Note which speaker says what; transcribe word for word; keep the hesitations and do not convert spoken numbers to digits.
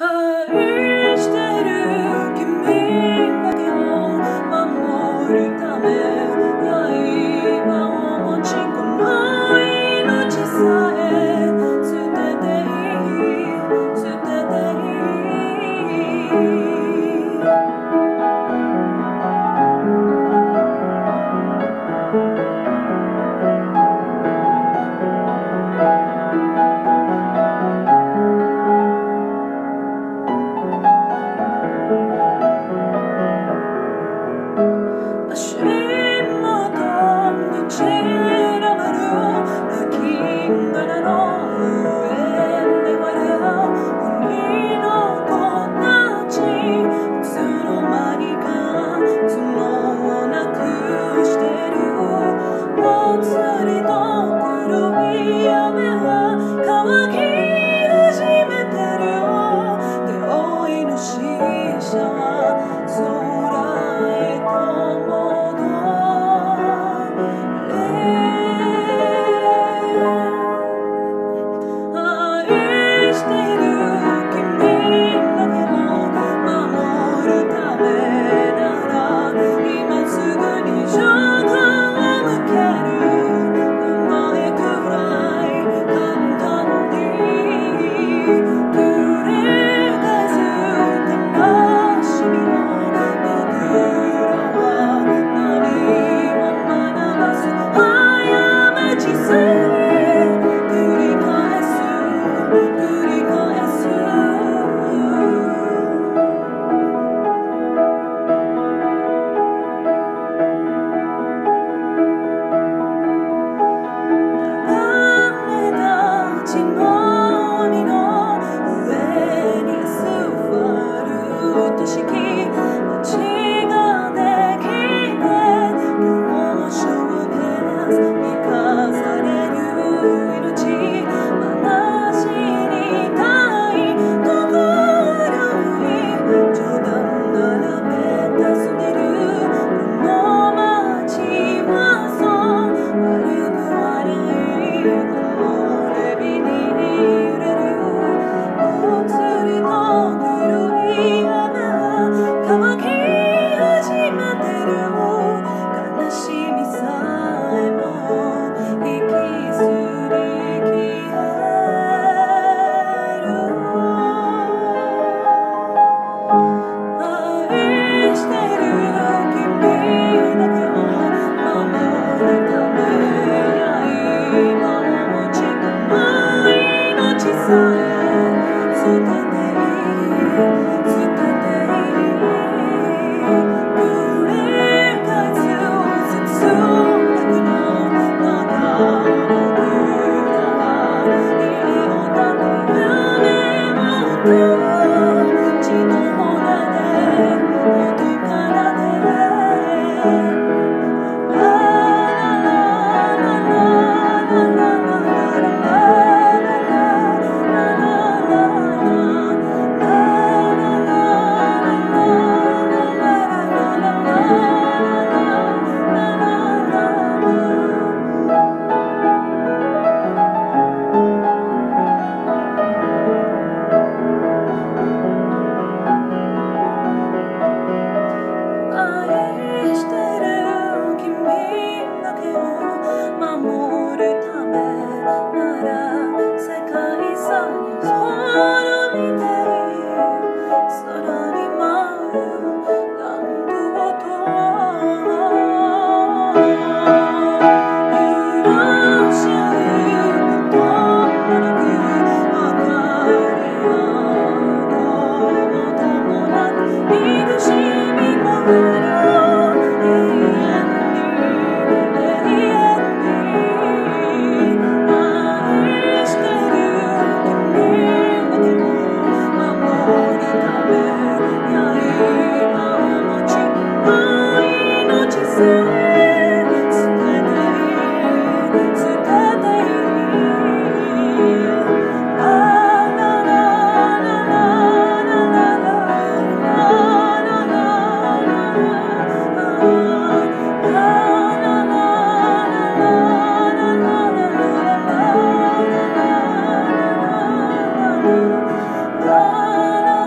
Speaker 1: 愛してる君だけを守るため刃を持ちこの命さえ捨てていい捨てていい足元に散らばる泣き殻の上で笑う鬼の子たちいつの間にか角をなくしてるぽつりと黒い雨は乾き始めてるよ手負いの死者は空へと戻れ愛してる君だけを守るためなら今すぐに銃口を向けるうまいくらい簡単に繰り返す悲しみをla